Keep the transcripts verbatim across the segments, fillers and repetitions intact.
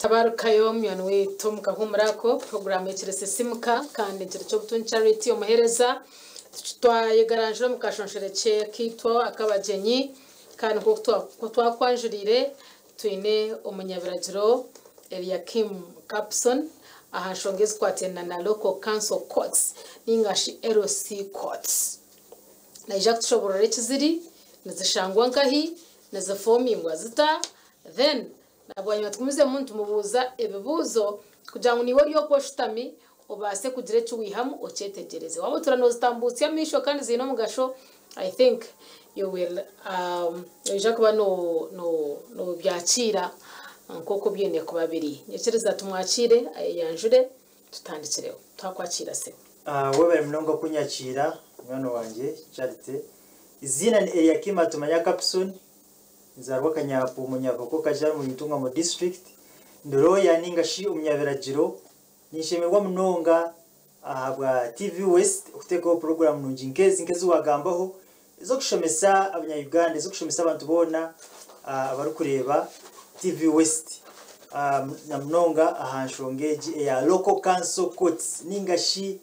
Tabarukayo myano wetu mukahumurako program yekirese simuka kandi ngire cyo butun charity omuhereza twayegaranjira mukashonshereke kitwa akabagenyi kandi ko twakwanjurire tuine umunyabiragiro Eliakim Capson ahashongeze kwatena na local council courts ningashi L O C courts na ijak tushoborore kiziri nazishangwa nkahi nazafomingwa zita then nabwanya tukumize muntu mubuza ebibuzo kugira ngo niwe ryo poshtami obase kugire cyo wihamu ocetegereze wabo turanozitambutse yamisho kandi zino mugasho I think you will um yakuba no no no byakira nkoko byene ku babiri nyekereza tumwakire yanjure tutandikireho twakwakira se ah wewe mnongo kunyakira mwana wanje Charite izina ni Eliakim Atumanya Capson nzarwa kanyapo umunyavoko kajara mu bitunga mu district ndoro yaningashi umunyabiragiro nishemerwa munonga ahabwa T V West uteko program nunjinkezi nkezi wagambaho zo kushomesa abanya-Uganda zo kushomesa abantu bona abari kureba T V West na munonga ahanshongeji ya local council courts ningashi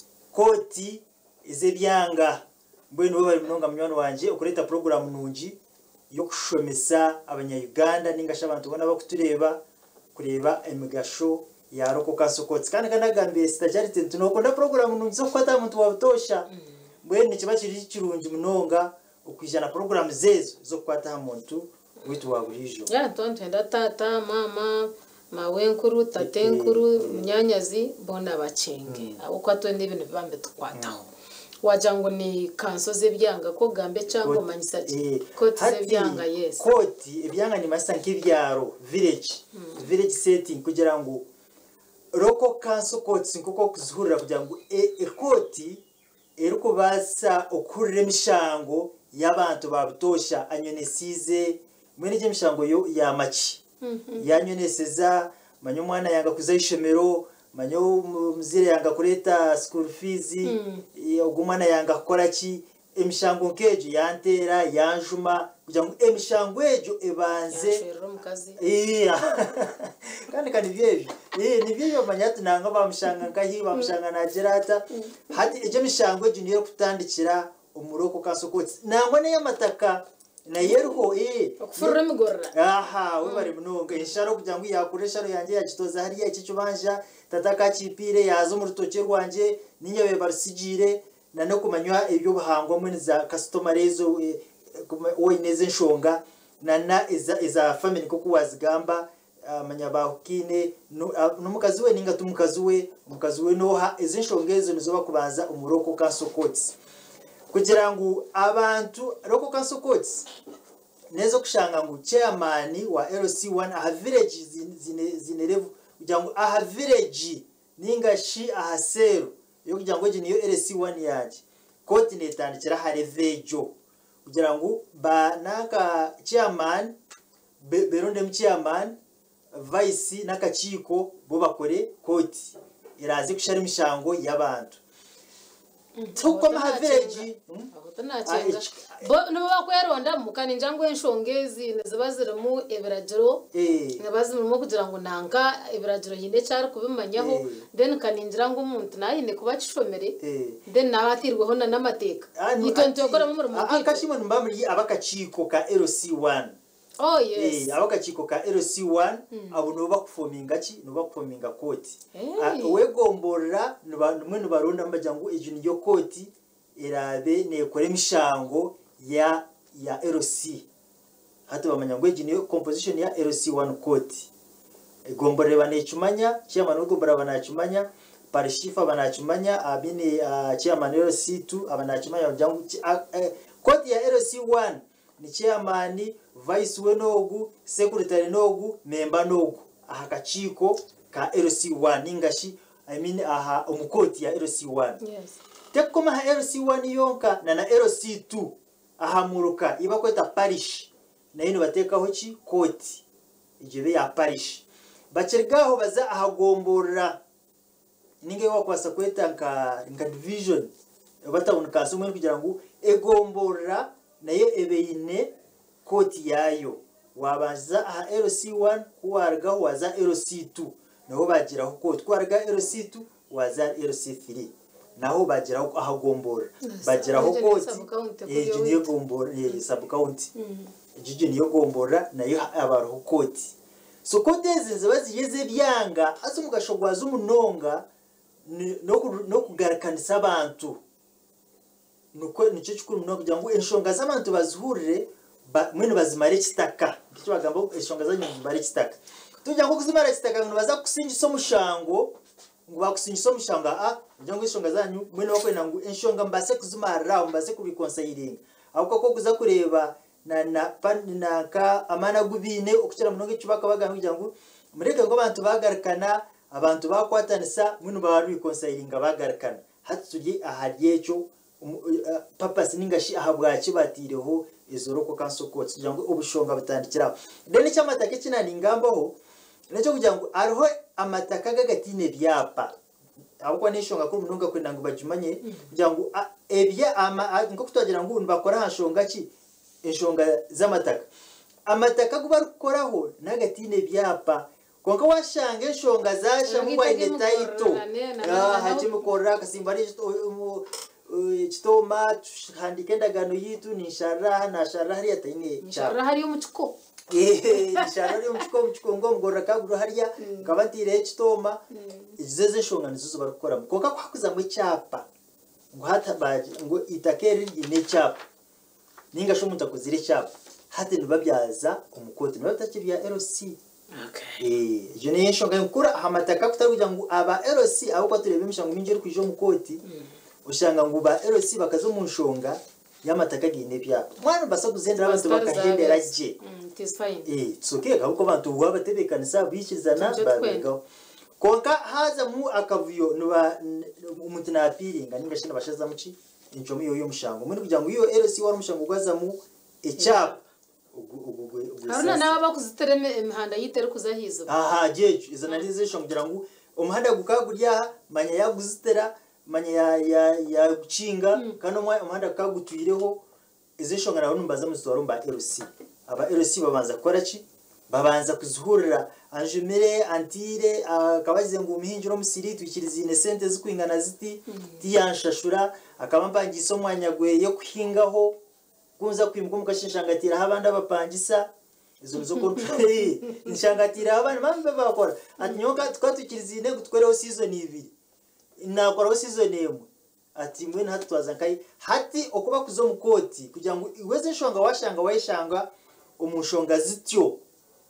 koti izebyanga mbwenu bari munonga munyono wanje ukureta program nunji yo kushomesa abanya-Uganda ningasha abantu bona bakutureba kureba emigasho ya local council courts kandi kanagambe stajarite tunokunda program nunzo kwata umuntu wabutosha mbwenu kibakiri kirungi munonga ukwijana program zezo zo kwata umuntu witu waburijo ya tonto tata mama mawenkuru tatenkuru munyanyazi bona bacenge abo kwato n'ibintu bibambe tukwataho wajango ni kanso zebyanga ko gambe cyangwa manyisa koti zebyanga yes koti ebyanga ni masanki byaro village mm. village setting kugira ngo local council courts nkoko kuzihurira kugira ngo e, e koti eruko basa okurire mishango y'abantu babutosha anyonesize mwene je mishango yo ya machi mm -hmm. yanyoneseza manyo mwana yanga kuzayishemero manyo muzire yanga kureta school fees mm. ogumana yanga kukora ki emishango nkejo yantera yanjuma kugira ngo emishango ejo ebanze eh kandi kandi byejo eh ni byejo manyatu nanga bamushanga nkahi bamushanga na gerata hati ejo mishango ejo niyo kutandikira umuroko kasokoti nangwa ne yamataka na yeruho eh okufurura migorra aha we bari munonga insharo kugira ngo yakoresha ro yanjye yakitoza hariya iki cyubanja tataka kipire yazo mu rutoke rwanje ninyabe barusigire na no kumanywa ibyo buhangwa muri za customer rezo we neze nshonga na na iza iza family kuko wazigamba manyabahukine n'umukazi we ninga tumukazi we umukazi we noha izi nshongezo nizoba kubanza umuroko kasokots kugira ngo abantu local council courts nezo kushanga ngo chairman wa L C one aha village zine zine level kugira ngo aha village ningashi aha sero yo kugira ngo je niyo L C one yaje court netandikira harevejo kugira ngo banaka chairman beronde mu chairman vice nakachiko bo bakore court irazi kushara imishango y'abantu tuko mahaveji aho bo no bakweronda mukani njangwe nshongezi nezabazira mu eberagiro nabazira mu kugira ngo nanga eberagiro yinde cyari kubimanyaho then kaninjira ngo umuntu nayine kuba kishomere then nabatirweho na namateka yitonto yokora mu murimo akashimo mbamuri abakachiko ka L C one oh yes eh abakachiko ka L C one abo no bakufominga ki no bakufominga koti wegomborera numwe nubaronda mbajyango ejuni yo koti irabe nekore mishango ya ya L C hata bamanya ngo ejuni yo composition ya L C one koti egomborera banecumanya chairman ugombora banacumanya parishifa banacumanya abine chairman L C two abanacumanya byango koti ya L C one ni chairman vice we nogu secretary nogu member nogu aha kachiko ka L C one ningashi I mean aha umukoti ya L C one yes tekoma ha L C one yonka na na L C two aha muruka iba kweta parish na yino batekaho ki koti ijebe ya parish bacergaho baza ahagomborera ninge wakwasa kweta nka nka division batabona kasumwe kugira ngo egomborera nayo ebeyine koti yayo wabanza aha L C one kuwargaho waza L C two naho bagiraho ko twarga L C two waza L C three naho bagiraho ahagombora bagiraho koti eje niyo gombora ye sub county eje niyo gombora nayo abaroho koti so koti ziba zigeze byanga aso mugashogwaza umunonga no no kugarkanisa abantu nuko nico cyukuru no kugira ngo enshonga z'abantu bazihurire mwene bazimare kitaka bicho bagamba enshonga zanyu zimare kitaka tujya ngo kuzimara kitaka ngo baza kusinjisa mushango ngo bakusinjisa mushango a njya ngo enshonga zanyu mwene bakwena ngo enshonga mbase kuzimara mbase kubikonsayiringa ahubwo ko kuza kureba na na na ka amana gubine okukira munonge cyubaka baganga kugira ngo mureke ngo abantu bagarukana abantu bakwatanisa mwene baru bikonsayiringa bagarukana hatuje ahariyecho papa siningashi ahabwaci batireho izoroko kansokotse kugira ngo ubushonga butandikira deni cyamatake kinani ngambaho necyo kugira ngo ariho amataka gagatine byapa ahubwo nishonga ko mununga kwenda ngo bajumanye kugira ngo ebye ama ngo kutagira ngo bakora hashonga ki inshonga z'amataka amataka gubarukoraho nagatine byapa konka washange inshonga zasha mu wine taito ah hakimukorera kasimbari chitoma handikenda gano yitu ni sharaha na sharaha hariya taine sharaha hariyo mucuko eh sharaha hariyo mucuko mucuko ngo mugorora kaguru hariya kabatire chitoma izeze shonga nizo barukora konka kwakuza mu cyapa ngo hatabaje ngo itakeri ine cyapa ninga shomunta kuzire cyapa hati nibabyaza umukoti nibatakiriya L C okay eh je ne shonga nkura hamataka kutarugira ngo aba L C aho kwaturebe mishango minjeri kwijo mukoti ushanga ngo ba L C bakazo mu nshonga yamataka gine byapa mwana basa kuzendera abantu bakahendera je it is fine eh tsoke ahubwo abantu wabatebekanisa bishizana babigaho konka haza mu akavuyo nuba umuntu na apiringa ningashina bashaza muci injomi yo mushango muri kugira ngo iyo L C wari mushango gwaza mu ecap haruna naba bakuzitereme imihanda yitere kuzahizo aha jeje izana nizisho kugira ngo umuhanda gukagurya manya yaguzitera manya ya ya ya gucinga mm. Kano mwa umuhanda kagutuyireho izishonga naho numbaza musoro mba L C aba L C babanza kora ki babanza kuzuhurira anjumire antire akabaze ngo umuhinjiro musiri twikiriza ine sente zikwingana ziti mm. Tiyanshashura akabampangiso mwanyagwe yo kuhingaho kunza kwimuka mukashinjangatira abandi abapangisa izo nizo kontrari nshangatira abandi bambe bakora ati nyoka twatukiriza ine gutwereho season ibiri nakora season emwe ati mwe ntatwaza kai hati okuba kuzo mukoti kugira ngo iweze shonga washanga wayishanga umushonga zityo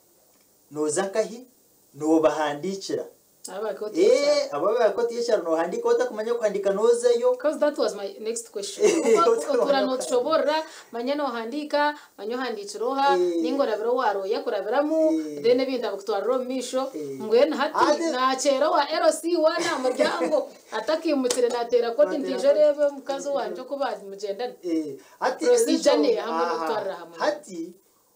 noza kahi no bahandikira abakoti eh abakoti yeshara no handika utakumanya kwandika nozeyo because that was my next question ukura no chobora manya no handika manyo handikiroha ningora biro waro yakurabiramu then ebintu abakutwara misho ngwena hati na chero wa L C wana umuryango atakimutire natera koti ntijerebe mukazo wanje ko bamugendana eh hati procedure hamwe no twara hamwe hati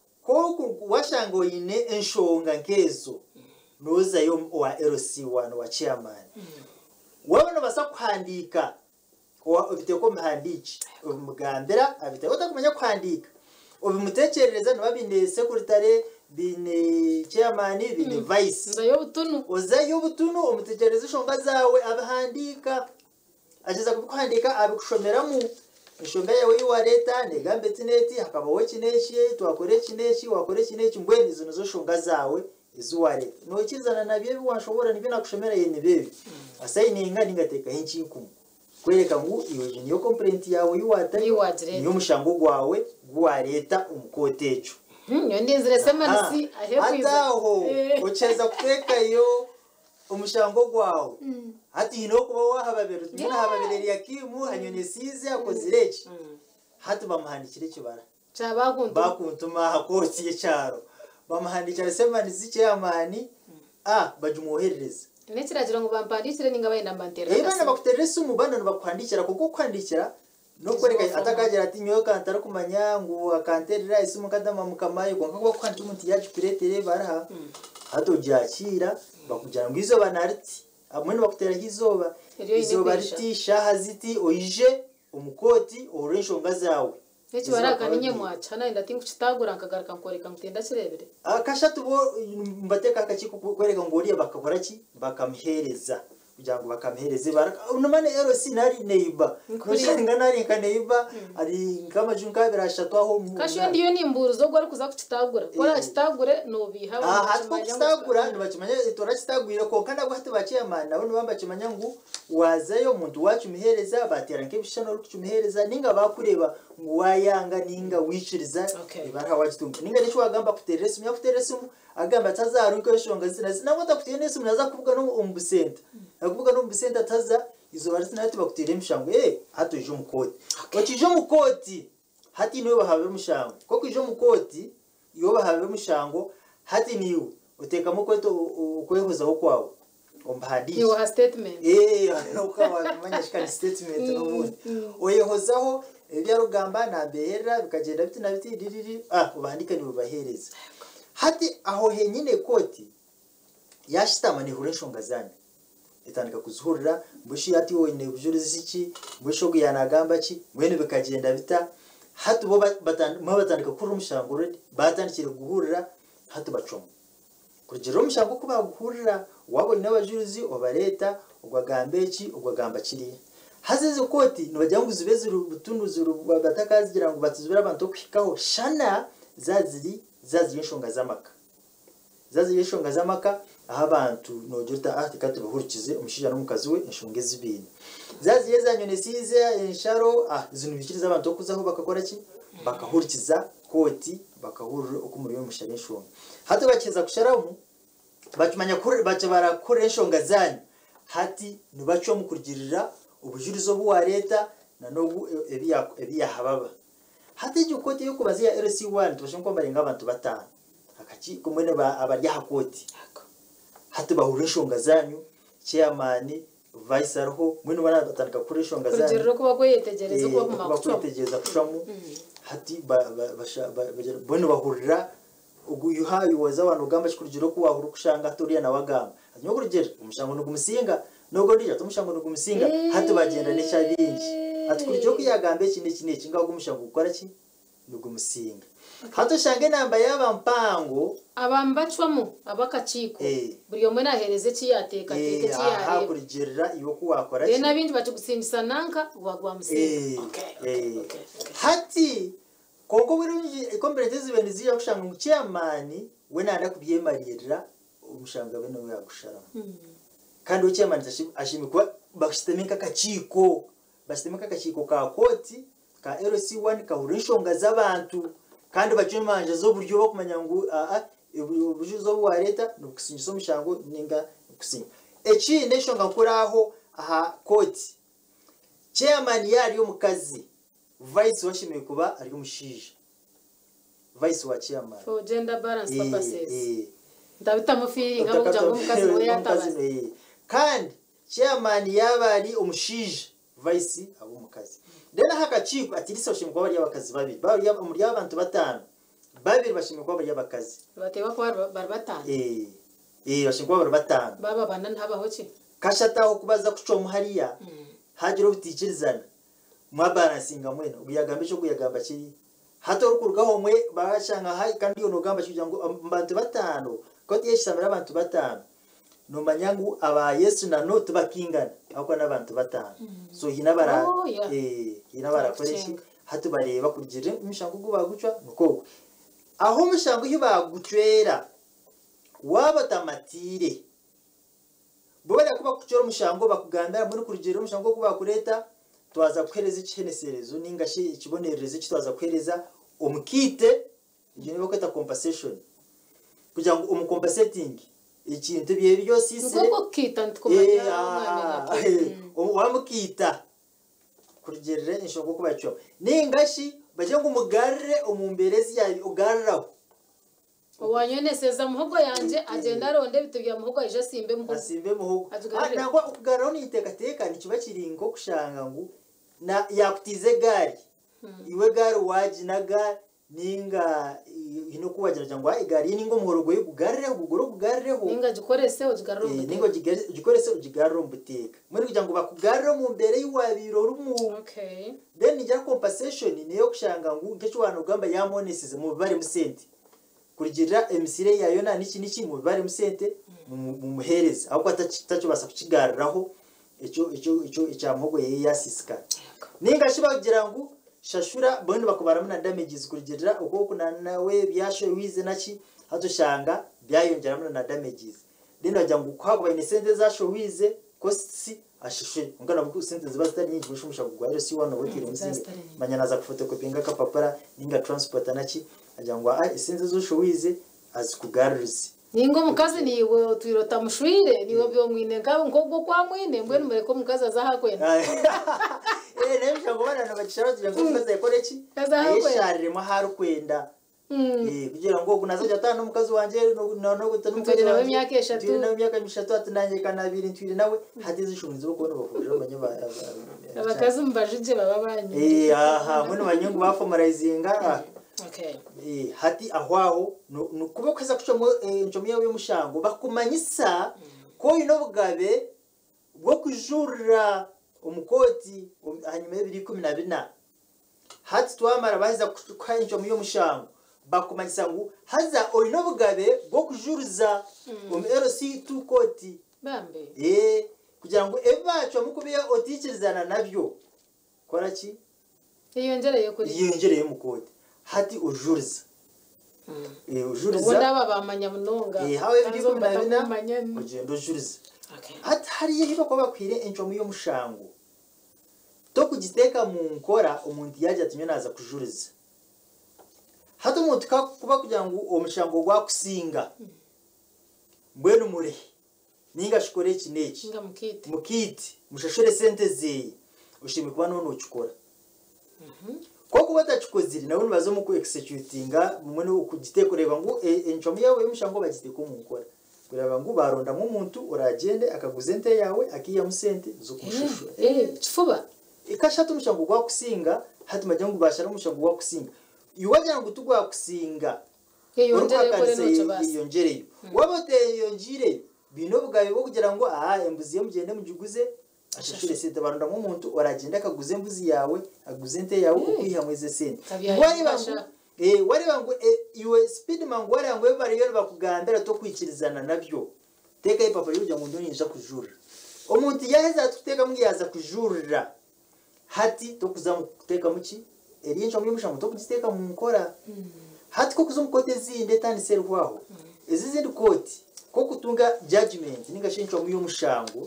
ko washango ine enshonga nkezo noza yo wa L C one wa chairman wabona basa kuhandika wa ubite ko mhandiki umugambera abite utakumenya kwandika ubimutekerereza nababinde secretary bine chairman bine vice nzayo butunu ozayo butunu umutekerereza shonga zawe abahandika ageza kukwandika abikushomeramo ishonga yawe yiwa leta negambe tineti hakabaho kineshi twakore kineshi wakore kineshi mbweni izo nazo shonga zawe izuware no kizana nabye washobora nibyo nakushomera yene bebe asayininga ningateka hinchi ku kwereka ngo iyo niyo complaint yawe yiwata niyo mushango gwawe gwa leta umukotecho nyo ndinzire sema nsi ahekwiza ataho ocheza kuteka yo umushango gwawe hati hino kuba wahababero tuna hababere yakimu hanyone size akozireki hati bamuhandikire kibara cyabakuntu bakuntuma hakotiye cyaro bamuhandikira sema nizike amani ah bajumuherereza nekiragira ngo bampandikire ninga bayenda mbantera eh bana bakuteresa umubanda bakwandikira kuko kwandikira no kwereka atakagira ati nyoka antara kumanya ngo akanterera isimu kadama mukamaye ngo ngo kwandika umuntu yaje piretere baraha hato jakira bakujana ngo izo banariti amwe bakutera hizoba izo bariti shaha ziti oije umukoti orenshonga zawe Eki baraga ninye mwacha na ndati ngukitagura nkagaruka nkoreka ngutenda kirebere. Akashatu bo mbateka akachiko kwereka ngo uriye bakakora ki bakamuhereza kugira ngo bakamuhereze baraka unumane ero sinari neighbor noshinga nari ka neighbor ari kama junka birashatu aho kasho ndiyo ni imburu zo gwari kuza kukitagura kora kitagure no biha ah hatko kitagura ntibakimanya itora kitagwira ko kandi agwate bakiyamana nabo nibamba kimanya ngo wazayo muntu wacu mihereza batera nk'ibishano rukumihereza ninga bakureba ngo wayanga ninga wishiriza ibara wagitumba ninga nico wagamba kuteresa umya kuteresa agamba atazaruka ishonga zina nabo ndakutiyene simu naza kuvuga no umbusenta akuvuga no umbusenta ataza izo barisi nati bakutere mishango eh hato ijo mukoti wakijo mukoti hati niwe bahawe mushango koko ijo mukoti iyo bahawe mushango hati niwe uteka mukoti ukwehoza ho kwawe ombahadisha yo ha statement eh no kawa manyashika statement no mundi oyehozaho ebyarugamba na behera bikagenda biti na biti diriri ah ubandika niwe bahereza hati aho henyine koti yashitama ni hurenshonga zane itandika kuzuhurira mbushi hati wowe ne bujurizi iki mbusho guyanagamba ki mwene bikagenda bita hati bo batandika kuri umushango redi batandikire guhurira hati bacomo kugera umushango kuba guhurira wabo n'abajurizi obareta ugwagambe ki ugwagamba kiri hazize koti nibajya ngo zibeze butunduzo batakazigira ngo batuzubira abantu kwikaho shana zaziri zazi yeshonga zamaka zazi yeshonga zamaka aha abantu nojurta ati katubahurikize umushija n'umukazi we inshonge zibini zazi yezanyone size insharo ah izinu bikiriza abantu kuzaho bakakora ki bakahurikiza koti bakahurira uko muri yo mushara inshonga hati bakeza kusharamu batumanya kuri bace barakora inshonga zanyu hati nibacho mukurigirira ubujurizo bwa leta na no ebiya ebiya hababa hati jukoti yuko bazia L C one tubashonko barenga abantu batanu akaci kumwene ba abarya hakoti hati bahura inshonga zanyu chairman vice arho mwene bana batandika kuri inshonga zanyu kurigirira ko bagoyetegereza ko bakutegereza kushamu hati basha bone bahurira uguyuhayi waza abantu gamba kikurigiro ko wahuru kushanga toriya na wagamba nyo kurigera umushango no gumusinga nogo ndija tumushango no gumusinga hati bagenda n'icabingi atukurigiro ko yagambe kindi kindi kinga gumushango gukora ki no gumusinga hato shange namba yaba mpango abambacwamo abakaciko buri yomwe nahereze ki yateka teke ki yare aha kurigirira iyo ko wakora ki nabindi bacu gusindisa nanka wagwa musinga okay hati koko wirunji ikombere zibene ziya kushanga mu chairman we nanda kubyemarira umushanga bene yagushara kandi uchairman ashimikwa bashitemeka kaciko bashitemeka kaciko ka koti ka L C one ka urinshonga z'abantu kandi bacimanje zo buryo bakumanya ngo a a ubujuzo bwa leta no kusinjiza umushango ninga kusinga eci neshonga kuraho aha koti chairman yari yo mukazi vice washimiye kuba ari umushije vice wa chairman for gender balance purposes eh ndabita mu feeling abo jango mukazi we yatabaze kandi chairman yabari umushije vice abo mukazi dena hakaciko atirisa washimiye kuba ari abakazi babiri bari muri abantu batanu babiri bashimiye kuba ari abakazi batewa kwa bari batanu eh eh bashimiye kuba bari batanu baba bana ntabaho ki kashataho kubaza kucoma hariya hagiro butikirizana mwabaransinga mwene ubuyagambe cyo kuyagamba kiri hato rukurugaho mwe bashanga hayi kandi yo nogamba kugira ngo abantu batano ko tiyeshamira abantu batano no manyangu aba Yesu na no tubakingana ako n'abantu batano so hinabara eh hinabara koreshi hato bareba kurigire umushango gubagucwa nuko aho umushango hibagucwera wabatamatire bora kuba kucora umushango bakugandara muri kurigire umushango kubakureta twaza kwereza ikiheneserezo ningashi ikibonereze kitwaza kwereza umukite ibyo nibo kweta compensation kugira ngo umucompensating ikintu biye byo sisire uko kita ntkomanya wamukita kurigerere inshoko kubacho ningashi baje ngo umugarire umumberezi yayi ugariraho wanyeneseza muhogo yanje agenda aronde bitubya muhogo aje simbe muhogo asimbe muhogo nangwa ukugaraho niteka teka nikiba kiringo kushanga ngo na yakutize gari hmm. iwe gari wajinaga ninga ino kuwagira cyangwa igari ningo muhorogo y'ugarire ubugoro bugarireho ninga gikorese ugigarira eh ningo gikorese ugigarira umbuteka muri kugira ngo bakugarira mu mbere y'uwabiro rumu okay then ijya compensation niyo kushanga ngo ngecho abantu gamba ya monesize mu bare musente kurigirira emisire yayo na niki niki mu bare musente mu muhereza ahubwo atacho basa kukigariraho icyo icyo icyo icyamugo ye yasisika ninga shiba kugira ngo shashura bondi bakubaramu na damages kurigirira uko kuna nawe byasho wize naki hatushanga byayongera na damages then bajya ngo kwagwa ine sente zasho wize kosi ashishe ngana buku sente ziba zitari nyinshi bushumusha kugwa rero si wana wotire muzinga manyana za kufotokopinga kapapara ninga transport naki ajya ngo ah sente zosho wize azikugarurize ningo mukazi niwe twirota mushwire niwe byo mwine ngabo ngobwo kwa mwine mbwe numere ko mukazi azahakwenda eh nemsha ngo bana nabakisharo tuje ngo mukazi yakore ki yesharire mu haru kwenda eh kugira ngo kunazoja tano mukazi wanje no no gutanu mukazi nawe myaka eshatu turi nawe myaka eshatu atananye kana biri ntwire nawe hatize ishunzi bo kubona bafuje banye ba abakazi mbajije baba banyu eh aha mwe banyungu bafomarizinga okay eh hati ahwaho no kuba kweza kuco mu njomi yawe y'umushango bakumanyisa ko ino bugabe bwo kujura umukoti hanyuma y'ibiri kumi na bine hati twamara bahiza kwa njomi y'umushango bakumanyisa ngo haza ino bugabe bwo kujuruza um R C two koti bambe eh kugira ngo ebacho mukubiye otikirizana nabyo kora ki yiyongereye kuri yiyongereye mu koti hati ujuriza eh ujuriza wanda baba amanyamunonga eh hawe biri kumi na bine ugenda ujuriza hati hari yiba ko bakwire enjomu yo mushango to kugiteka mu nkora umuntu yaje atinyo naza kujuriza hati umuntu kuba kugira ngo uwo mushango gwakusinga mbwenu muri ninga shikore kineki ninga mukiti mukiti mushashore sente zeye ushime kuba none ukikora mhm ko kuba tachikoziri nawe bazo mu ku executinga mumwe no kugitekoreba ngo enchomu yawe y'umushango bagiteko mu nkora kureba ngo baronda mu muntu uragende akaguze nte yawe akiya musente zo kushusho eh chifuba ikashatu umushango gwa kusinga hati majya ngo bashara umushango gwa kusinga yuwajya ngo tugwa kusinga yongere kore no cyo basi yongere wabote yongire bino bwawe bwo kugira ngo ah embuzi yo mugende mujiguze ashashire sente baronda mu muntu uragenda akaguze mbuzi yawe aguze nte yawe ukwihamweze sente wari bangu eh wari bangu iwe speed mangu wari bangu bari yo bakugandara to kwikirizana nabyo teka ipapa yuja ngo ndonyisha kujura umuntu yaheza tuteka mwiyaza kujurira hati to kuzamuteka muki erinsho mwimusha muto kugiteka mu nkora hati ko kuzumukote zinde tani serwaho izi zindi koti ko kutunga judgment ninga shincho mu y'umushango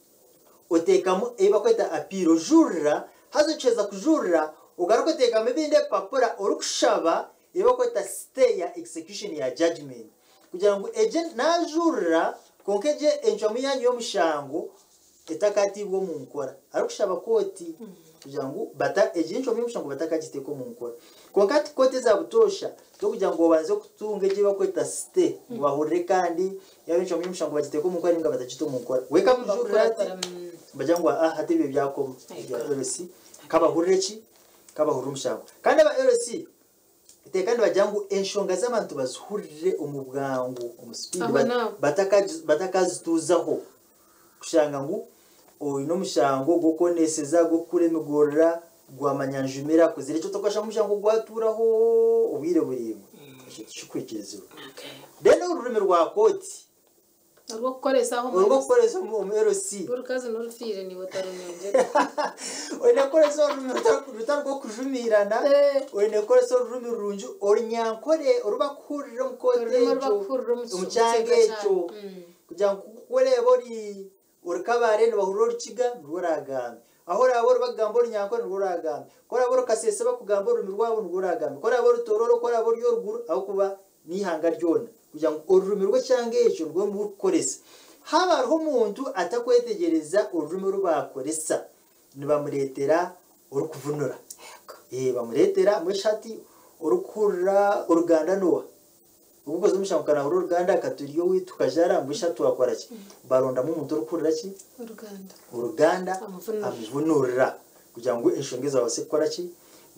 otekamo eba kweta apiro jurira hazo cheza kujurira ugaruko tekamo binde papura orukushaba eba kweta stay ya execution ya judgment kugira ngo agent na jurira konkeje encho mu yanyu y'umushango etakati bwo mu nkora arukushaba koti kugira ngo bata ejincho mu y'umushango batakagiteko mu nkora konkati kote za butosha to kugira ngo baze kutunga eje bakweta stay ngo bahurire kandi yabincho mu y'umushango bagiteko mu nkora ninga batagito mu nkora weka kujurira bajya ngo ah hatibe byakoma ya R C kabahurire ki kabahurire umushango kandi aba R C ite kandi bajya ngo enshonga z'abantu bazuhurire umubwangu umuspeed batakazi batakazituzaho kushanga ngo o ino mushango gukoneseza gukuremegorera gwamanyanjumira kuzire cyo tokasha mushango gwaturaho ubwire burimo cyukwikirizo okay then ururimi rwa koti urwo gukoresa aho urwo gukoresa mu R C urukazi n'urufire ni botarunyonje oine koresa ururimi rutarwo kujumirana oine koresa ururimi rurunju orinyankore urubakurira mu koti umucyangecho kugira ngo kureba uri urukabare n'abahururo kiga ruragambe aho rabo bagamba nyanko ruragambe kora abo kasese bakugamba urumi rwabo ruragambe kora abo rutororo kora abo ryo ruguru aho kuba nihanga ryona kugira ngo ururumi rwo cyangecho rwo mu koresa haba roho umuntu atakwetegereza ururimi rubakoresa nibamuretera urukuvunura eh bamuretera mwishati urukura uruganda noa ubwo zumushamukana uruganda katuriyo witukajara mwishatu wakora ki baronda mu muntu urukurira ki uruganda uruganda amuvunura kugira ngo inshongeza base kora ki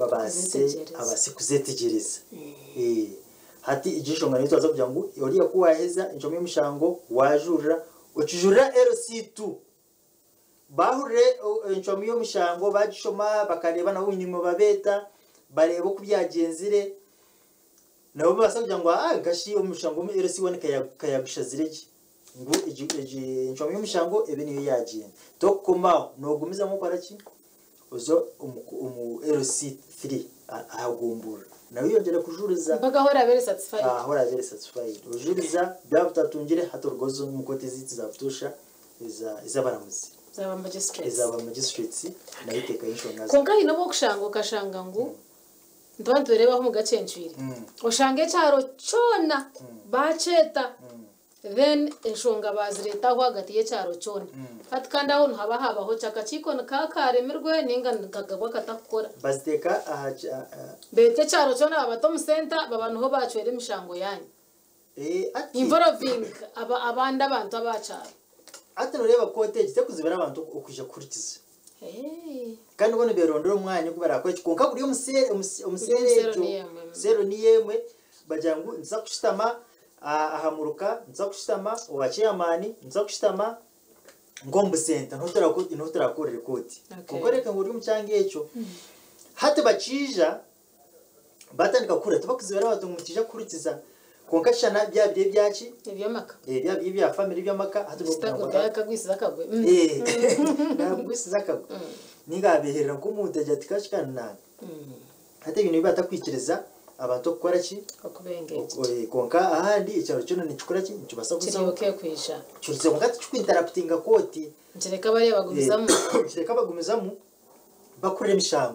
babase abase kuzetegereza eh hati igishonga nito aza kugira ngo yoriya kuwaheza injomo y'umushango wajurira ukijurira L C two bahure injomo y'umushango bagishoma bakareba naho inyuma babeta bareba ku byagenzire nabo basabye ngo ah gashi umushango mu L C one kayabishazirege ngo igi injomo y'umushango ebe niyo yagiye to koma no gumiza mu paraki uzo umu L C three ahagumbura nawe yongera kujuriza bagahora bere satisfied ah hora bere satisfied ujuriza byabutatungire hatorgozo mu kote ziti zafutusha iza izabaramuzi zaba magistrates izaba magistrates na iteka y'inshonga konka hino bo kushango kashanga ngo ndwantu reba mu gacenjwire ushange cyaro cona baceta then inshonga baziretaho hagati ye cyaro cona ati kandi aho haba habaho cyaka kikona kakaremerwe ninga kagabwa katakora baziteka aha bete cyaro cona abato mu center babantu ho bacwere imishango yanyu eh ati involving aba abandi abantu abacara ati reba kote gite kuzibera abantu ukuje kurikiza eh kandi ubone berondera umwanya kubera ko konka buri umusere umusere zero ni yemwe bajangu nza kushitama ahamuruka nza kushitama ubacyamani nza kushitama ngombe center ntotera ko ntotera ko record kuko reka ngo uri mu cyange echo hate bacija batandika kure tubakuzibera abantu mu kija kurikiza konka shana bya bye byaki ibyamaka eh bya bye bya family byamaka hate bakagwisiza kagwe eh nagwisiza kagwe ningabeherera ko mudeja tikashikana hate ibintu bibata kwikiriza abantu gukora ki okubengeye konka ahandi icyaro cyo ni cikora ki cyubasa gusa kiriyoke kwisha cyuritse ngo gati kwinterruptinga koti ngereka bari bagumizamo ngereka bagumizamo bakorera imishango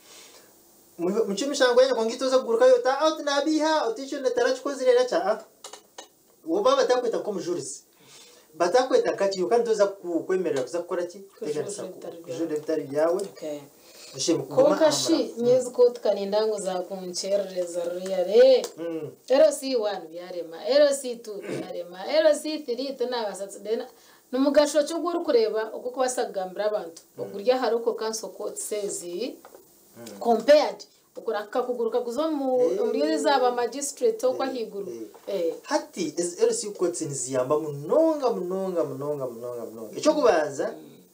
mu cyumishango yanyu ngitoza kuguruka yota out nabiha utisho ndetara chikozirera cha ah uba batakwita ko mujurisi batakwita kati yukandi toza kwemerera kuza gukora ki tegereza kujure bitari byawe okay konka shi nyezi ko tukanindango za kunchereza riyare mm L C one byarema L C two byarema L C three tunabasatse dena numugasho cyo guru kureba uko kubasagambira abantu ugurya haroko kanso ko sezi compared ukuraka kuguruka kuzo muri zaba magistrate okwa higuru eh hati L C ko tsinziyamba munonga munonga munonga munonga munonga ico kubanza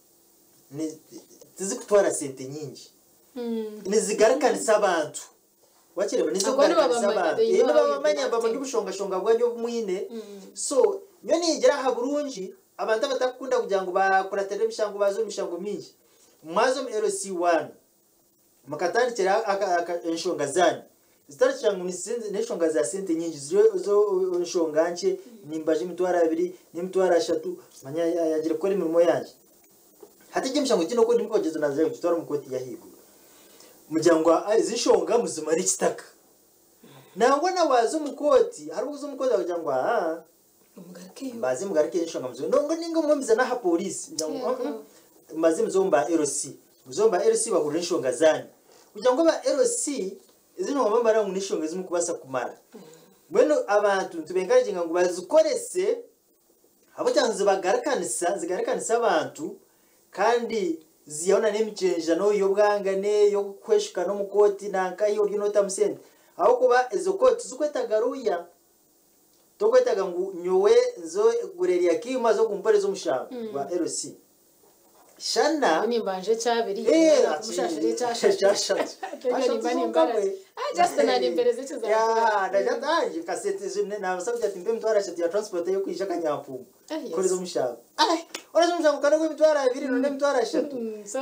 ni tizikutwara sente nyingi nizigarukana abantu wakireba nizigarukana abantu iyo babamanya bamanyi bushonga shonga bwanyo mwine so nyo nigera haburunji abantu batakunda kugira ngo bakora telemishango bazo mishango mingi mwazo L C one makatandikira aka inshonga zanyu zitari cyangu nisenze neshonga za sente nyingi zo inshonga nce nimbaje mitwara abiri nimitwara eshatu manya yagira ko imirimo yanjye hatije mishango kino ko ndimukogeza nazaye gutwara mukoti yahigo mujyangwa izishonga muzima rikitaka nangwa nawazo mukoti hari ubuzo mukoti akajyangwa ah umugarike bazi mugarike inshonga muzima nongo ningo mumbiza na ha police njyangwa mazi muzomba L C muzomba L C bagura inshonga zanyu kujyangwa ba L C izino mambara mu nishonga zimu kubasa kumara mweno abantu tubengaje ngo bazikorese abo cyanze bagarakanisa zigarakanisa abantu kandi ziyona n'imicenja no yo bwangane yo kweshika no mukoti nanka yo rinota musende aho kuba ezo koti zukwetagaruya tokwetaga ngo nyowe zo gureria kima zo kumporezo mushaka wa L C shana ni mbanje cyabiri eh mushashire cyashashe cyashashe nimba nimbaraze ah just na nimbereze cyo ya ndajataje kasete zine na basabye ati mbe mtwara shati ya transport yo kwisha kanyapfu korezo mushaka ah orazo mushaka kana ko mitwara abiri none mitwara shatu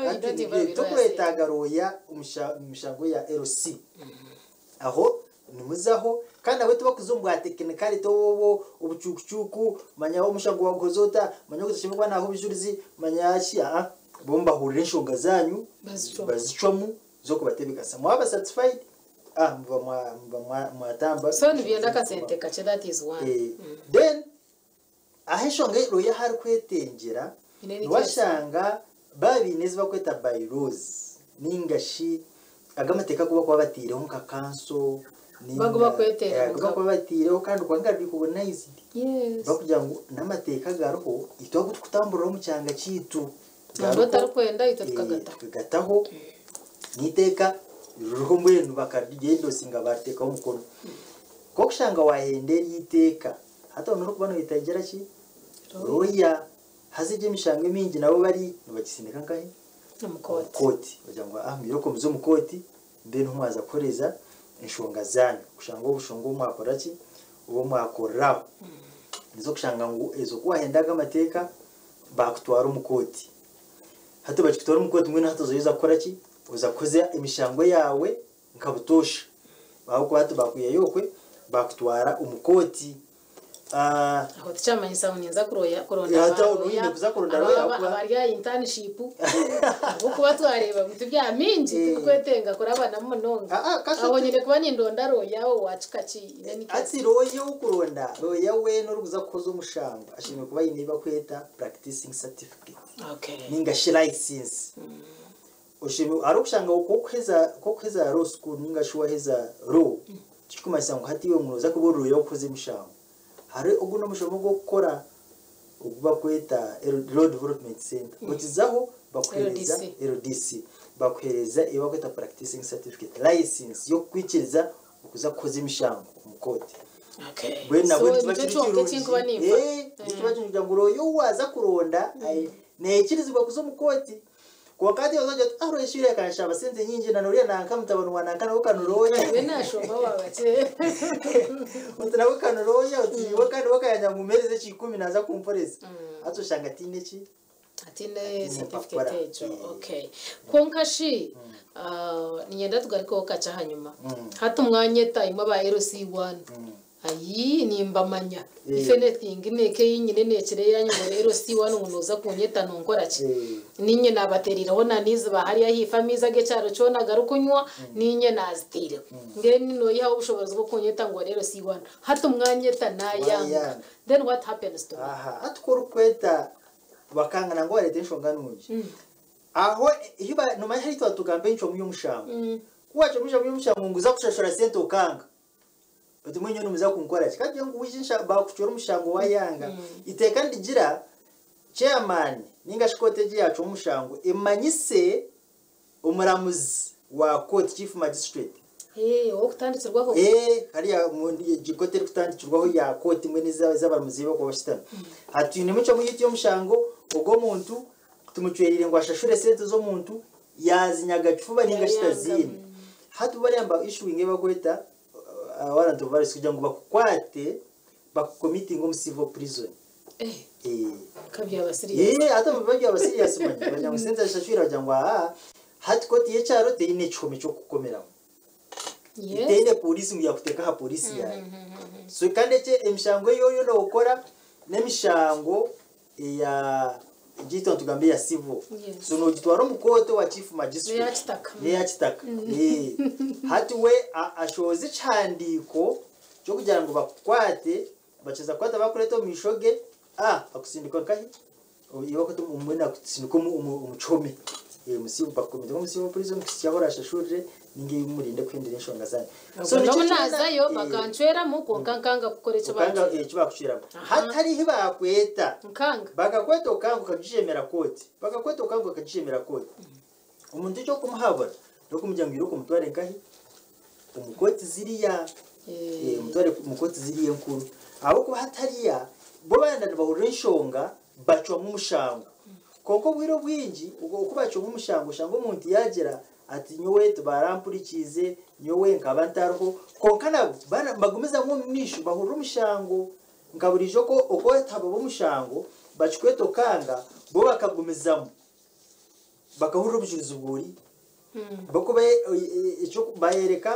tokwetagaruya umushango ya L C aho numuzaho kandi abo tubakuzumbwa technically tobo ubucukucuku manya wo mushango wa gozota manya kuzishimwa naho bijurizi manya ashya bomba hurire shonga zanyu bazicwamu zo kubatebeka sa mwaba satisfied ah mva mwa mwatamba so ni byenda kasente kache that is one eh then aheshonga roya hari kwetengera washanga babineze bakweta by rules ningashi agamateka kuba kwa batire nka kanso baguba kwetera baguba kwa batire kandi kwanga bikubona izi yes bakugira ngo namateka garoho itwa gutambura mu cyanga citu nabo tari kwenda ito tukagata tukagataho niteka ruho mbwenu bakagendo singa bateka umukono ko kushanga wahendera yiteka hata no kubano itagera ki roya hazije mishange mingi nabo bari bagisindika nkahe umukoti koti bajangwa ah miroko muzo mukoti mbe ntwaza koreza inshonga zanyu kushanga ubushongo mwakora ki uwo mwakoraho nizo kushanga ngo ezo kwahendaga amateka bakutwara umukoti hata bakitwara umukoti mwe hata zoyiza kora ki uzakoze imishango yawe nkabutosha baho ko hata bakuye yokwe bakutwara umukoti ah aho tchamanye sawo nyenza kuroya kuronda hata uruhinde kuza kuronda roya abarya internship uko batwareba bitu bya minji tukwetenga kora abana mu nonga aho nyine kuba nindonda roya wacikaci ati roya ukuronda roya we no ruguza koza umushango ashimwe kuba yiniba kweta practicing certificate okay ninga shi license ushimwe arukushanga uko kweza ko kweza law school ninga shuwa heza law chikumasa ngo hatiwe munoza kuboro roya ukoze imishango hari uguno mushomo go gukora uguba kweta road development center ukizaho bakwereza L D C bakwereza iba kweta practicing certificate license yo kwikiriza ukuza koza imishango umukoti okay bwena so bwe nicyo cyo nimba eh ikibazo kugira ngo yo waza kuronda nekirizwa kuzo umukoti wakati wazoje aro ishire kansha basenze nyinje na nuriya nanka mutabano wanakana ukanuroya we nashoma wabace utanawe kanuroya utiboka ndoka yanyamumereze chikumi naza kumporeza ato shanga tine chi atine certificate ejo okay konkashi ah ninyenda tugariko kacha hanyuma hata umwanyeta imwe ba L C one ayi nimba manya ifeneting neke yinyine nekere yanyu rero si wano unoza kunyeta nonkora ki ninye nabateriraho nanize bahari yahifa miza ge cyaro cyo nagarukunywa ninye nazitire nge nino yaho ubushobozi bwo kunyeta ngo rero si wano hata umwanyeta nayanga then what happens to aha atkora kweta bakangana ngo barete nshonga nuje aho hiba no mahari twa tugambe ncho mu mushango kuwacho mu mushango nguza kushashora sente ukanga bati mwenye numiza kunkora kikaje ngo wishisha bakuchora umushango wa yanga iteka ndigira chairman ninga shikoteje yacu umushango emanyise umuramuzi wa court chief magistrate eh wo kutandikirwaho eh hariya mu gikote kutandikirwaho ya court mwe niza z'abaramuzi bako bashitana hati ni muco mu yiti umushango ugo muntu tumucwerire ngo ashashure sente zo muntu yazinyaga cuba ninga shitazini hatu bari amba issue nge bagweta awara ndovarisi kugira ngo bakukwate bakukomite ngo civil prison eh eh kabya basiriya eh ata mubajya abasiriya simanye bajya ngo senza shashwira bajya ngo ah hati koti ye cyaro te ine chome cyo kukomera yes tende polisi mu yakuteka ha polisi ya so kandi ce emishango yoyo no ukora nemishango ya Jito tugambe ya civil so no gitwara umukoto wa chief magistrate ya kitaka ya kitaka eh hati we ashoze chandiko cyo kugira ngo bakwate baceza kwata bakureta mishoge ah akusindikwa kahi iyo ko umwena kusindiko umuchome eh musibu bakomeza musibu prison kisiyahora shashuje ningi murinde kwendera inshonga zanyu so nico nazayo baganchwera mu konkanga kukorecho bacu kanga eh kibakushiramo hatari hibakweta nkanga bagakweta ukanga ukajishemera koti bagakweta ukanga ukajishemera koti umuntu cyo kumuhabura no kumujyangiro ko mutware nkahi umukoti ziriya eh mutware umukoti ziriya nkuru abo ko hatariya bo banda bahurira inshonga bacwa mu mushango koko bwiro bwinji uko bacwa mu mushango shango umuntu yagera ati nyowe tubarampurikize nyowe nkabantarho konkana bana bagumeza mu nishu bahurira umushango ngaburijo ko uko tabo bo mushango bacikweto kanga bo bakagumezamo bakahurira ubujurizo bwuri bako be icyo bayereka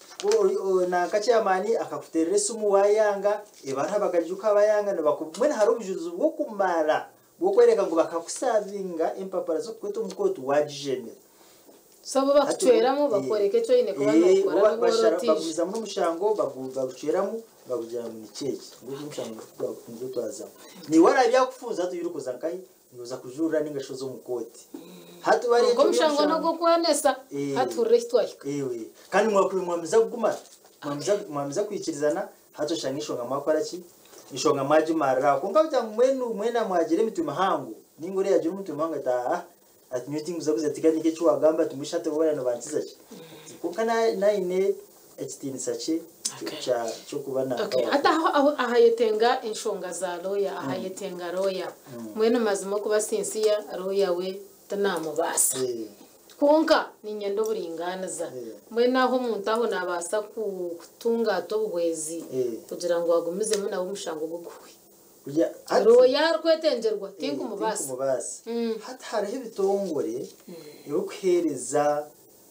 ko na kacyamani akakuterera sumu wayanga ibara bakajuka bayanga nabakumwe hari ubujurizo bwo kumara bwo kwereka ngo bakakusavinga impapara zo kweto mukoto wajijeme sabo bakuceramo bakoreke cyo ine kubana bakora baguza mu mushango baguceramo bagujana mu keke ngo mushango bakunze twaza ni wara byakufuza tuyurukoza kai nuza kujura ningasho zo mukoti hatu bari ngo mushango no kwanesa hatu restwaka ewe kandi mwakuri mwamiza kuguma mwamiza mwamiza kwikirizana hatu shangisho ngamakora ki ishonga maji marara ko ngabya mwenu mwena mwagire mituma hangu ningore yaje mutuma hanga ta ati nyuti nguza kuzatika nike cyo wagamba tumushate bobana no bantiza kuko na naine ekitinisa cye Okay. cya cyo kubana Okay, hata aho aho ahayetenga inshonga za roya ahayetenga roya mwene mazimo kuba sinsiya roya we tanamubasa eh konka ni nyendo buringaniza Eh. mwene aho umuntu aho nabasa kutunga tobuhwezi Eh. kugira ngo agumizemo nabo umushango guguwe kujya roya rwetengerwa tinga umubasa umubasa Mm. hata hariho ibitongore yo kwereza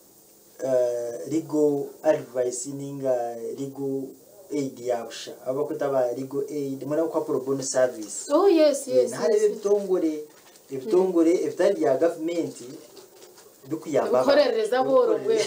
uh, legal advice ninga legal aid yabusha abakuta ba legal aid mwana kwa pro bono service Oh yes yes, na hari yes. ibitongore ibitongore ibitari bya government bikuyamba Bikorereza boro bwe.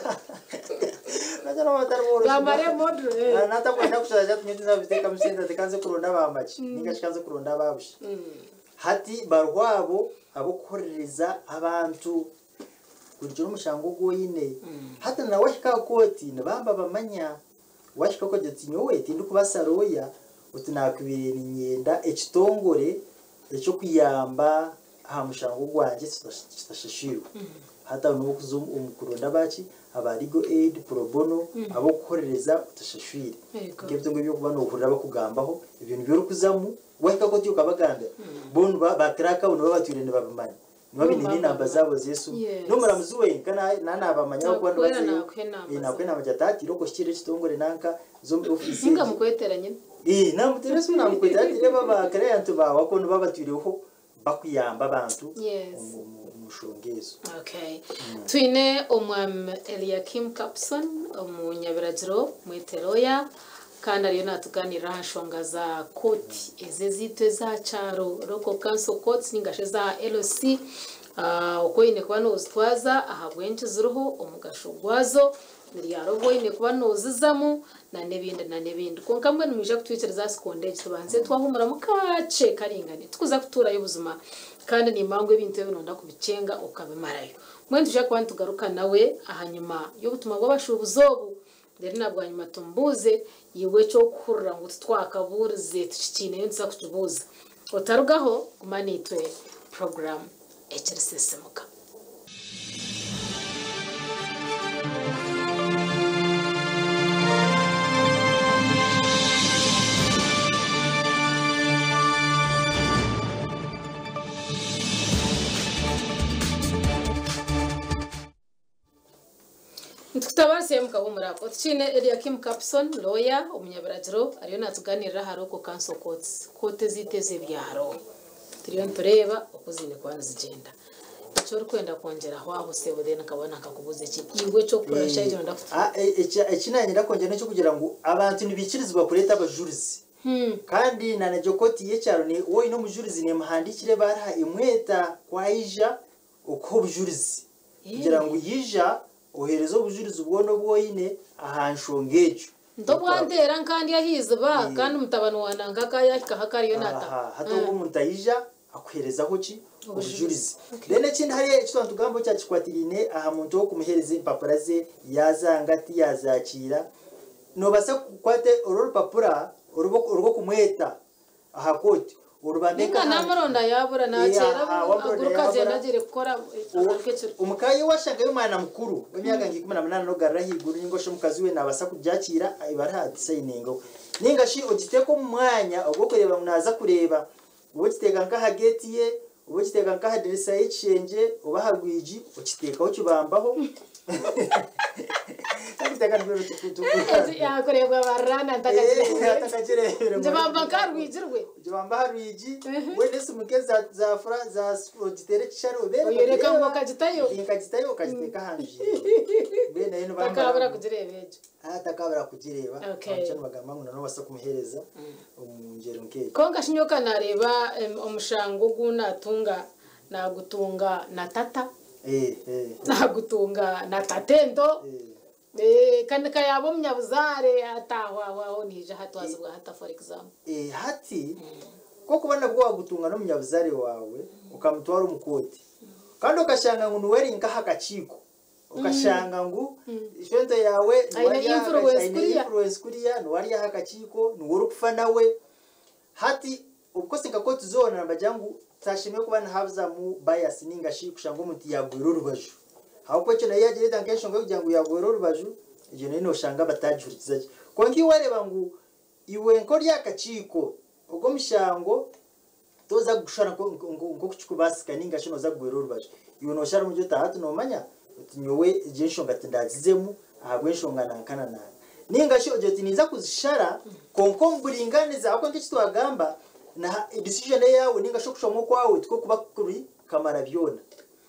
Najara batari boro Bamare modre na nata kwenda kushaje tunyuza biteka msenda tekanze kuronda bamachi ninga shikanze kuronda babusha hati barwabo abo korereza abantu kuryo umushango goyine hata na washika koti nabamba bamanya washika ko gati nyowe tindi kubasaroya utinakubire nyenda ekitongore echo kuyamba ha mushango gwanje kitashishiro hata no kuzum umukuronda bachi aba legal aid pro bono abo korereza utashashwire ngebyo ngo byo kubana ukurira bakugambaho ibintu byo kuzamu washika ko tyuka baganda bono bakraka uno babaturene babamanya nabinini namba zabo zesu no muramuzuwe kana nana abamanya ko bano bazi ina kwena majatati roko shire kitongore nanka zo office singa mukweteranye eh namuterese namukweteranye reba ba client bawe ko no babaturireho bakuyamba abantu umushongezo. Okay. Twine omwam Eliakim Capson umunyabiragiro mweteroya kandi ariyo natuganira hashonga za koti eze zitwe za charo local council courts ningashe za L C uh, uko ine kuba nozitwaza aha bwenshi ziruho umugasho gwazo niriyaro ine kuba nozizamu na nebindi na nebindi konka mwe numije kutwikiriza sekondage tubanze twahumura mukace karingane tukuza kutura y'ubuzima kandi ni impamvu ibintu binonda kubicenga ukabimarayo mwe nduje kwa tugaruka nawe ahanyuma yo gutuma bwabashubuzobu nderi nabwo hanyuma tumbuze yiwe cyo kurura ngo twakaburize tukikine yo nza kutubuza utarugaho kumanitwe program H R C Simuka. Tukutabarse mukabumura ko twine Eliakim Capson lawyer umunyabiragiro ariyo natuganirira haroko council courts kote ziteze byaro turiyo tureba ukuzine kwana zigenda icyo rukwenda kongera aho sebode nakabona akakubuze ki ingwe cyo kurasha ije ndafite ah ekinanye ndakongera cyo kugira ngo abantu nibikirizwa kureta abajurizi kandi nanaje koti yecyaro ni wowe no mujurizi ne muhandikire baraha imweta kwaija uko bujurizi kugira ngo yija oherezo bujurizi ubwono bwoyine ahanshongejo ndobwandera kandi yahizba kandi mutabano wananga kayaka hakariyo nata hato umuntu ayija akwerezaho ki ubujurizi rene kindi hariye icyo tugambo cya kikwatirine aha muntu wo kumuhereza impapura ze yazangati yazakira no basa kwate uru papura urugo kumweta aha koti urubandeka namaronda yabura nakera aguruka zenda gire gukora umukayi washanga y'umwana mukuru w'imyaka kumi n'umunani no garahiguru n'ingosho mukazi we nabasa kubyakira ibara designingo ningashi ogiteko mu mwanya ubwo kureba munaza kureba ubu kitega nka gate ye ubu kitega nka address y'icenge ubahagwiji ukitekaho kibambaho Takiteka nbero tukutuku. Ya kurebwa barana takajire. Takajire. Jabamba karwijirwe. Jabamba harwiji. Wene sumukeza za fra za ogitere charo bere. Oyereka ngo kajitayo. Kajitayo kajiteka hanje. Bene yino bamba. Takabura kujirebeje. Ah takabura kujireba. Okay. Cyane bagamba ngo nano basa kumuhereza umungero nke. Konga shinyoka nareba omushango gunatunga nagutunga na tata. Eh eh. Nagutunga na tatendo. Eh. Eh kandi kayabo mnyabuzare atahwa waho nije hatwazwa hata for example. Eh hati ko kubana bwo wagutunga no mnyabuzare wawe ukamutwara umukoti. Kandi ukashanga ngo nuweri nka hakaciko. Ukashanga ngo ishente yawe nuwari influence kuriya nuwari hakaciko nuwari kufa nawe. Hati ubwo singa ko tuzona nabajyangu tashimye kubana habuza mu bias ningashi kushanga umuti yagwira urubajo. ahubwo cyo nayo yagiye tanke nshonga kugira ngo yagwero rubaju ibyo nene oshanga batajurikiza ko ngi wareba ngo iwe nko ryakaciko ubwo mishango toza gushara ngo ngo kuchikubasika ninga shino za gwero rubaju iwe no shara mujyo tahatu no manya nyowe je nshonga tindazizemu ahabwe nshonga nankana nana ninga sho je tiniza kuzishara konko mburinganiza ako ngici twagamba na decision yawe ninga sho kushomwe kwawe two kuba kuri kamara byona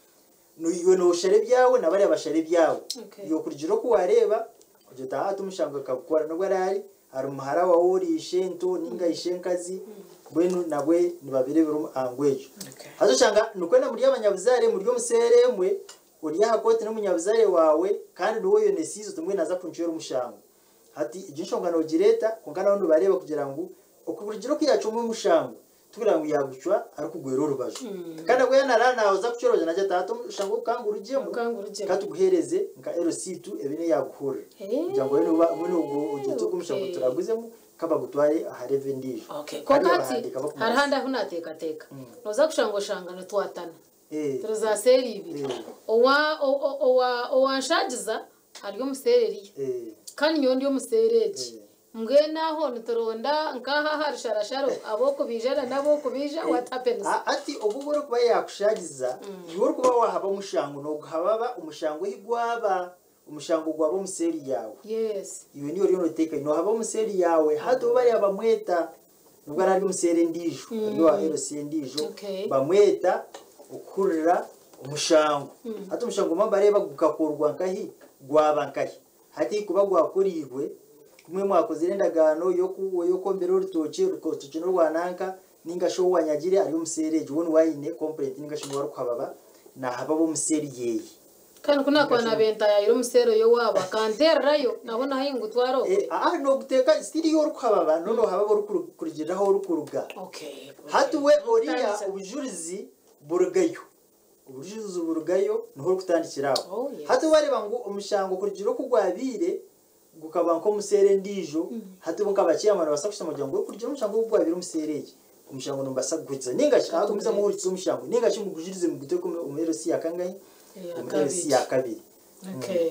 no iwe no share byawe nabari abashare byawe iyo kurigiro ko wareba je tahatu mushango kakukora no bwarari hari umuhara wa worishe nto ninga ishenkazi bwenu nabwe nibabire biru angwejo hazo cyanga nukwenda muri abanyabuzare muri yo museremwe uri yahakote no munyabuzare wawe kandi duwo yo nesizo tumwe naza kunchero mushango hati ijinshongano gireta kongana no bareba kugira ngo okukurigiro kiyacu mu mushango tugira ngo yagucwa ari kugwero rubaje kandi agwe yanarana aza kucoroje naje tato mushango kangurujemo katuguhereze nka L C two ebine yaguhura kugira ngo no muri ubwo ugito kumushango turaguzemo kaba gutware ahareve ndijo okay kokati harahanda hunateka teka noza kushango shangano twatana eh tuza seri ibi owa owa owa nshagiza ari yo musereri eh kandi nyondi yo musereji mwe naho nitoronda nkaha harisharasharo aboko bijana nabo kubija what happens ati ubugoro kuba yakushagiza yoro kuba wahaba mushango no guhababa umushango higwaba umushango gwabo museri yawe yes iwe niyo ryo noteka no haba museri yawe hado bari abamweta nubwo ari museri ndijo yo L C ndijo bamweta ukurira umushango hata umushango mambareba gukakorwa nkahi gwaba nkahi hati kuba gwakurigwe kumwe mwakoze rendagano yo ku yo kombera urutoke rukotoke no rwananka ninga sho wanyagire ari umusereje wone wayine complaint ninga sho wari kwababa na haba bo museri yeye kandi kuna kwa na benta ya umusero yo waba kanterayo nabona hingu twaro eh ah no guteka stili yo rukwababa no no haba bo kurigiraho rukuruga okay hatuwe oriya ubujurizi burugayo ubujurizi burugayo no kutandikiraho hatu bareba ngo umushango kurigiro kugwabire gukabanko musere ndijo hatu bonka bakiyamana basakusha mujyango kurigiro umushango kugwabire umusereje umushango no mbasagwiza ninga shaka kumiza mu urutse umushango ninga shi mugujirize mu guteko umero si yakangaye umero si yakabiri okay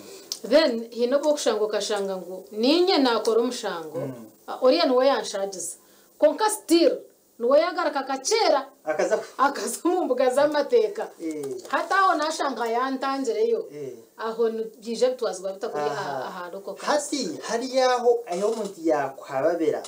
then hino bokushango kashanga ngo ninye nakora umushango oriya no yanshagiza konka still nuwe yagaraka kacera akaza akaza mu mbuga z'amateka hata aho nashanga yantangireyo aho byije bitwazwa bitakuri ahantu ko hasi hari yaho ayo muntu yakwababera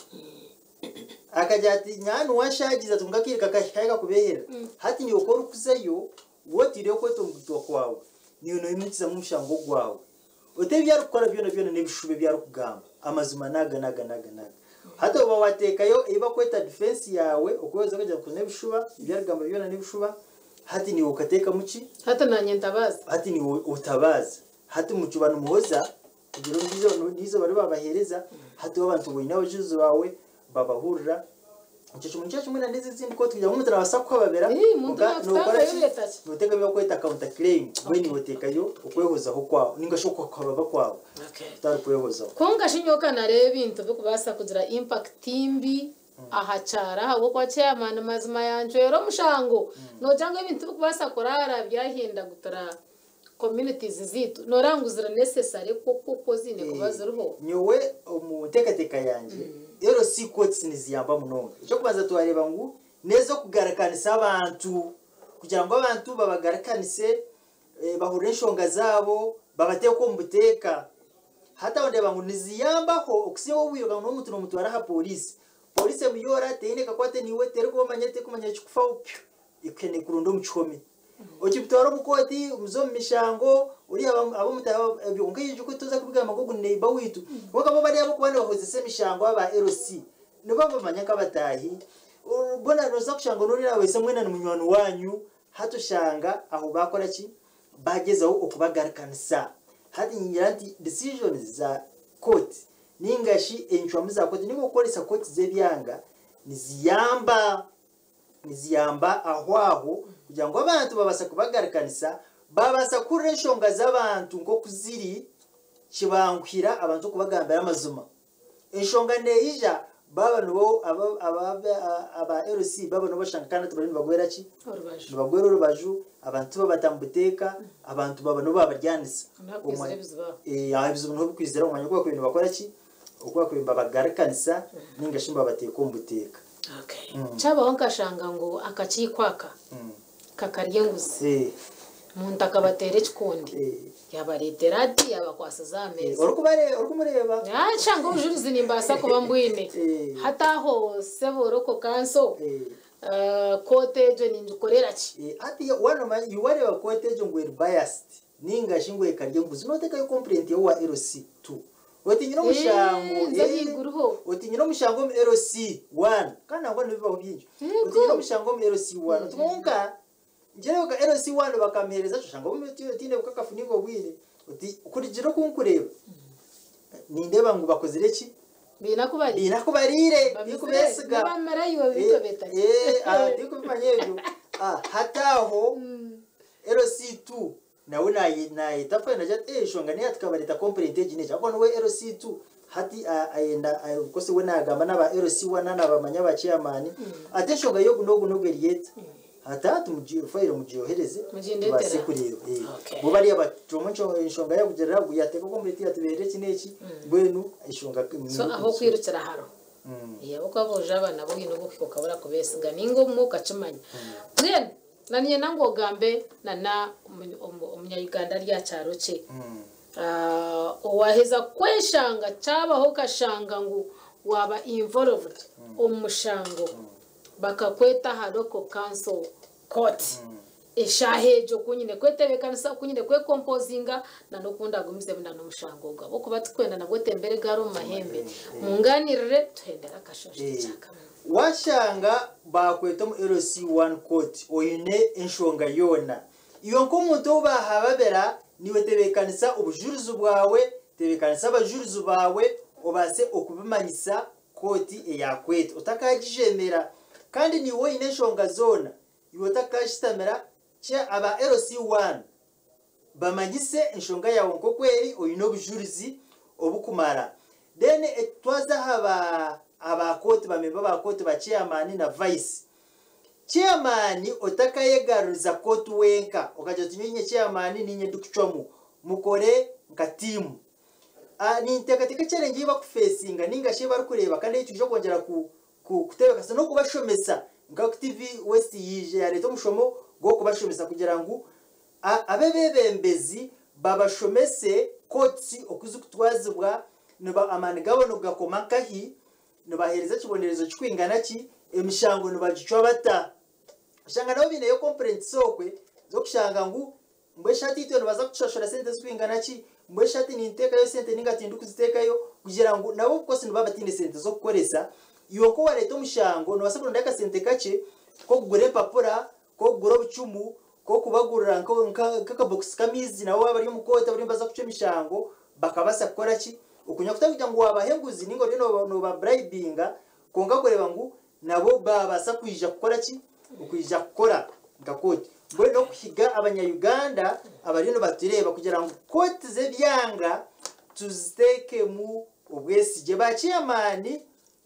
akajya ati nyanu washagiza tungakirika kashaka kubehera hati ni ukora ukuzayo wotiriyo ko tumbuto kwawe niyo no imukiza mu mushango gwawe utebya rukora byo nabyo n'ibishube bya rukugamba amazuma naga naga naga naga hata uba watekayo iba kweta defense yawe ukweza kujya kunebishuba ibyarugamba byo n'ibishuba hati ni ukateka muki hata nanye ndabaza hati ni utabaza hati mucubana umuhoza kugira ngo nizo bari babahereza hati abantu bo n'abajuzi bawe babahurira icyo cyo munce kimwe nandeze zindi ko tujya mu turabasa ko babera no tega biba kweta counter claim weni wotekayo ukwehoza ho kwawo ninga shoko kwaba kwawo tari kwehoza konga shinyoka narebe bintu byo kubasa kugira impact imbi ahacara abo kwa chairman mazima yanjwe ro mushango no janga ibintu byo kubasa korara byahinda gutara communities zitu no ranguzira necessary koko kozine kubaza ruho nyowe umutekateka yanje ero si coats niziyamba munonga cyo kubaza tuareba ngo nezo kugarakanisa abantu kugira ngo abantu babagarakanise bahure nshonga zabo babate ko mbuteka hata wande bangu niziyambaho okusiyo wiruga no mutu no mutu araha police police muyora teine kakwate niwe tere ko manyete ko manyete kufa upyo ikene kurundo muchome okibitwara mukoti umuzo mishango uri abo mutaba byongeye ko tuza kubiga amagogo neiba witu bakaba bari abo kubana bahozese mishango aba L C nibo bamanyaka batahi bona roza kushango nuri nawe semwena n'umunywana wanyu hatushanga aho bakora ki bagezaho okubagarakanisa hadi nyiranti decisions za court ningashi enchwa za court niko kolisa court zebyanga niziyamba niziyamba ahwaho kugira ngo abantu babasa kubagarakanisa babasa kureshonga z'abantu ngo kuziri kibankwira abantu kubagambira amazuma enshonga neija baba no aba aba aba L C baba no bashanga kandi tubari bagwera ki Orubaju. bagwera urubaju abantu babatambuteka abantu baba no babaryanisa Nakwizera biziba. eh abizo no kwizera umanya ko ibintu bakora ki uko kwimba bagarakanisa ninga shimba bateka umbuteka. Okay. Chabaho nkashanga ngo akacikwaka kakaryenguze. Eh Muntu akabatera ekikundi. eh Yabaretera ati yabakwasa za meza. orukubare orukumureba Yacha ngo ujurizi nimbasa kuba mbwine. Eh. Hataho seboroko kanso. eh Uh, kote jo nindukorera ki. eh ati one man you were wa quotage ngo er biased ninga shingwe karyenguze no teka complaint yo wa L C two. Otinyiro mushango eh otinyiro mushango mu L C one kana ngo nibiba byinji otinyiro mushango mu L C one tumunka njere ka L C one bakamhereza shango mu tiyo tinde ukakafuningo bwire oti kurijiro kunkureba nindeba ngo bakozire ki bina kubari bina kubarire bikubesiga bamara yo bitobeta eh ah dikubimanyebyo ah hataho L C two nawe nayi nayi tafa na jat eh shonga ne atkabarita complaint ejine cyako no we L C two hati ayenda kose we nagamba naba L C one nabamanya ba chairman ate shonga yo guno guno geriyete hata tumujiro fayiro mujohereze base kurero eh bo bari abatomo shonga yo kugerera guyate ko complaint yatubere kineki bwenu ishonga so aho kwirukira haro yabo ko aboje abana bo hino bukiko kabura kubesiga ningo muka cumanya then naniye nango gambe nana umunyayuganda rya cyaro ce ah owaheza kweshanga cabaho kashanga ngo waba involved umushango bakakweta haroko council court eshahejo kunyine kwetebekanisa kunyine kwe composinga na nokunda gumize bunda no mushango gabo kuba twenda nagwete mbere garo mahembe munganirire twendera kashoshe cyaka washanga bakweta mu L C one court oyine inshonga yona iyo nko muntu bahababera niwe tebekanisa ubujurizo bwawe tebekanisa abajurizo bawe obase okubimanyisa koti eyakweta utakajijemera kandi ni wowe inshonga zona iwe takashitamera cya aba L C one bamanyise inshonga yawe nko kweri oyine ubujurizi obukumara then etwaza haba abakoti bamemba bakoti ba chairman na vice chairman otakayegaruza koti wenka okaje tunyinye chairman ninye dukuchwamu mukore nka team a ni ntekateka challenge yiba kufacinga ninga she bari kureba kandi icyo kongera ku kutebeka no kubashomesa nka T V West yije ya leta mushomo go kubashomesa kugira ngo abebebembezi babashomese koti okuzukutwazibwa nuba amani gabano gakomakahi nubahereza kibonerezo cykwingana ki emishango nubagicwa bata shanga nabo bine yo complaint sokwe zo kushanga ngo mbwe shati ito nubaza kushashora sente zkwingana ki mbwe shati ni inteka yo sente ningatindu kuziteka yo kugira ngo nabo kose nubabatinde sente zo kukoresa iyo ko wareta umushango nubasabura ndaka sente kace ko kugure papura ko kugura bucumu ko kubagurira nkaka box kamizi nabo bari mu kota bari mbaza kuce mishango bakabasa gukora ki ukunya kutavuga ngo wabahenguzi ningo rero no ba bribinga konga kureba ngo nabo babasa kwija gukora ki ukwija gukora ngakoti bwe no kuhiga abanyayuganda abarino batureba kugira ngo koti ze byanga tuziteke mu ubwesije ba chairman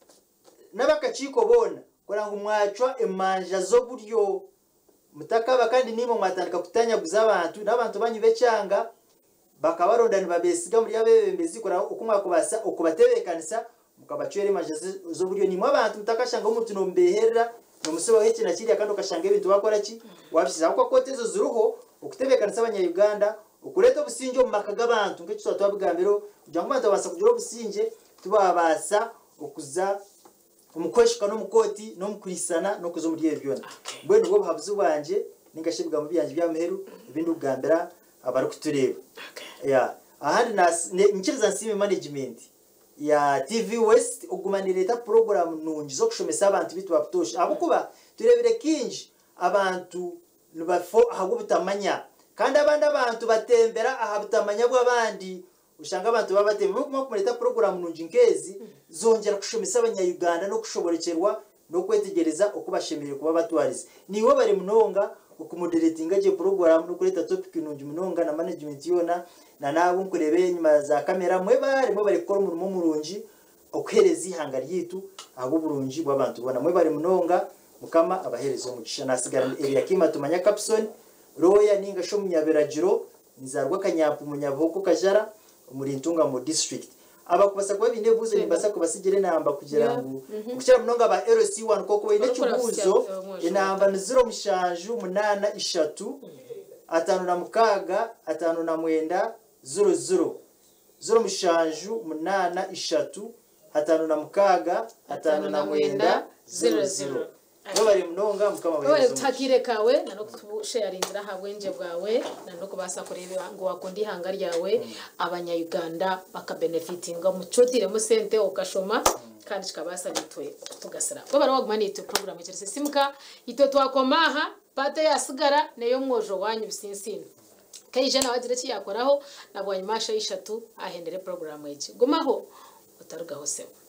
nabakachiko bona kora ngo mwacwa emanja zo buryo mutakaba kandi nimo mwatandika kutanya guza abantu nabantu banyube cyanga bakabarondana babesiga muri yabebembezi kora ukumwa kubasa okubatebekanisa mukabacwere maje zo buryo nimwe abantu mutakashanga umuntu no mbehera no musebo w'iki na kiriya kandi ukashanga ibintu bakora ki wabishiza ko kotezo zuruho ukutebekanisa abanyayuganda ukureta businje mu makaga abantu ngicyo twabigambiro kugira ngo abantu babasa kugira businje tubabasa okuza umukweshika no mukoti no mukurisana no kuzo muri byona bwe nubwo bahabuze ubanje ningashibwa mu byanje byameheru ibindi ugambira abari kutureba ya ahandi nikiriza nsime management ya T V West ugumanireta program nungi zo kushomesa abantu bitu baptosha abo kuba turebere kinji abantu nubafo ahago butamanya kandi abandi abantu batembera ahabutamanya bw'abandi ushanga abantu babatemba mu kumureta program nungi nkezi zongera kushomesa abanyayuganda no kushoborekerwa no kwetegereza okubashemire kuba batwarize niwo bari munonga ukumudiretinga je program no kureta topic nungi munonga na management yona na nabo nkurebe nyuma za kamera mwe bari mo bari gukora umurimo murungi okhereza ihanga ryitu ahubwo burungi bw'abantu bona mwe bari munonga mukama abahereza umugisha nasigara Eliakim Tumanya Capson Roya ninga sho munyaberagiro nizarwa kanyampu munyaboko kajara umurintunga mu district abakubasa kuba binde buzo nimbasa kubasigire namba kugira ngo kugira munonga ba L C one koko ine cyubuzo inamba ni zero mishanju munana ishatu atanu na mukaga atanu na mwenda zero zero zero mishanju munana ishatu atanu na mukaga atanu na mwenda zero zero bari munonga mukama wewe utakire kawe nano kusharingira habwenje bwawe nano kubasa kureba ngo wakundi hanga ryawe abanya Uganda bakabenefitinga mucotire mu sente okashoma kandi kikabasa bitwe tugasira bo bari wagumani ito program ya Simka ito twakomaha pate yasigara neyo mwojo wanyu bisinsino kayije nawagire ki yakoraho nabonye masha ishatu ahendere program yiki gumaho utarugaho sewe.